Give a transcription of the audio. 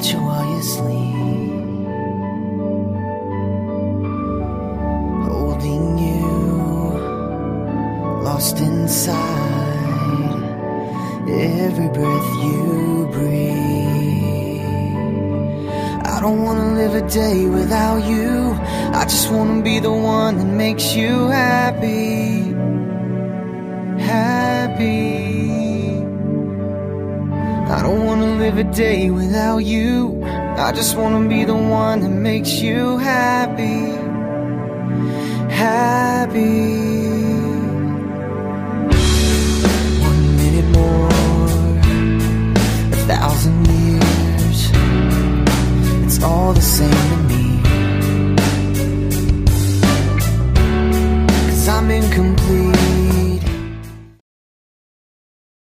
watch you while you sleep, holding you, lost inside every breath you breathe. I don't wanna live a day without you. I just wanna be the one that makes you happy, happy. I don't wanna live a day without you. I just wanna be the one that makes you happy, happy. 1 minute more, 1,000 years, it's all the same to me. 'Cause I'm incomplete